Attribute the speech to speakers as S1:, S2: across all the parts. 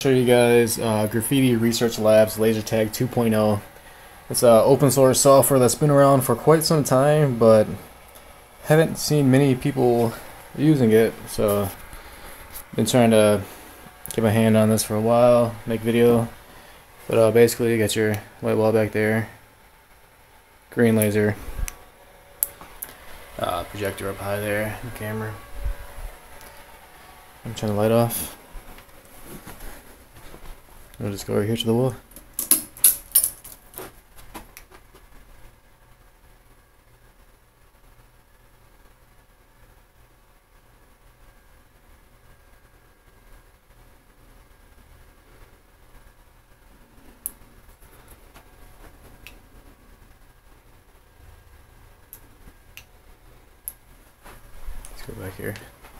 S1: Show you guys Graffiti Research Labs LaserTag 2.0. It's open source software that's been around for quite some time, but haven't seen many people using it. So been trying to get my hand on this for a while, make video. But basically, you got your white wall back there, green laser, projector up high there, the camera. I'm turn the light off. I'll just go over here to the wall. Let's go back here.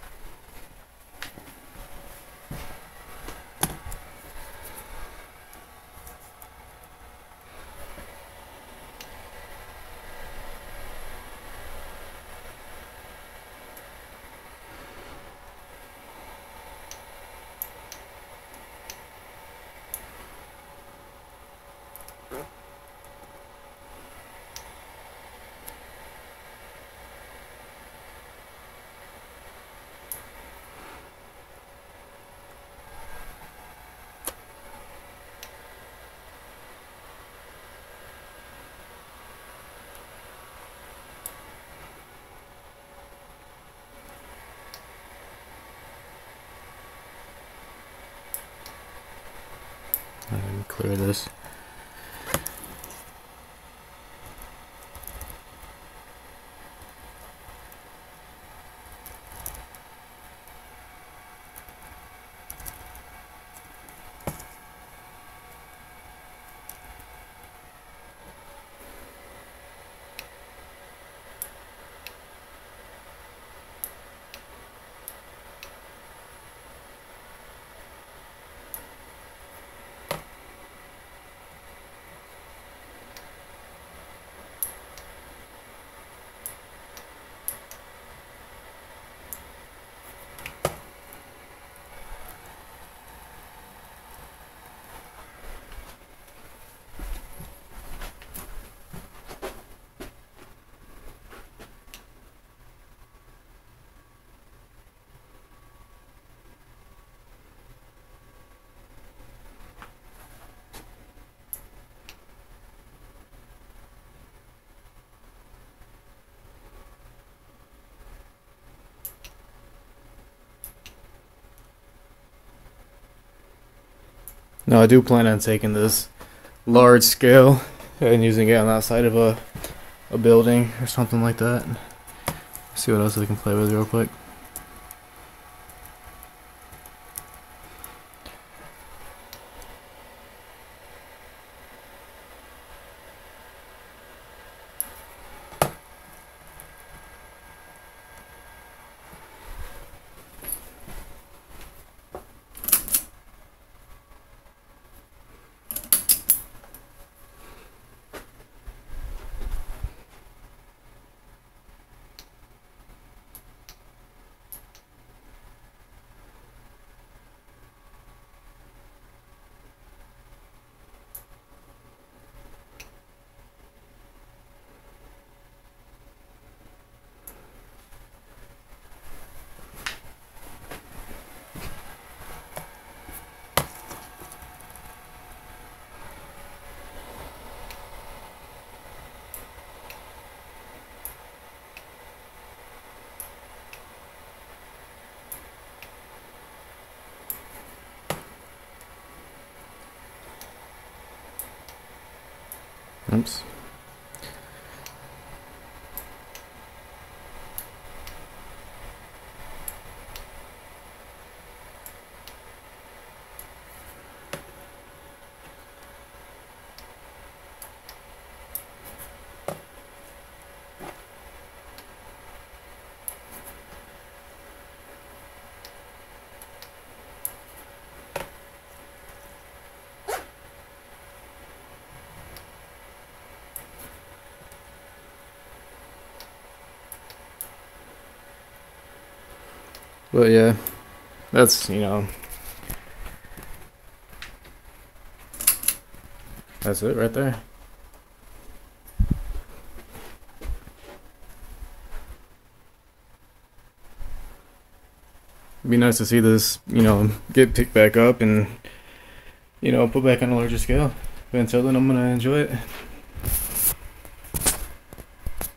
S1: Let me clear this. No, I do plan on taking this large scale and using it on the outside of a building or something like that. See what else we can play with real quick. Oops. But yeah, that's, That's it right there. It'd be nice to see this, get picked back up and, put back on a larger scale. But until then, I'm gonna enjoy it.